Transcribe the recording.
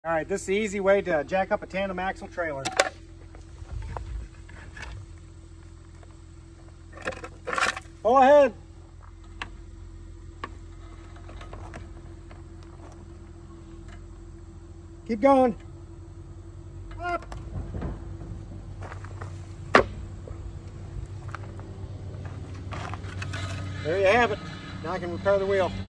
All right, this is the easy way to jack up a tandem axle trailer. Go ahead. Keep going. Up. There you have it. Now I can repair the wheel.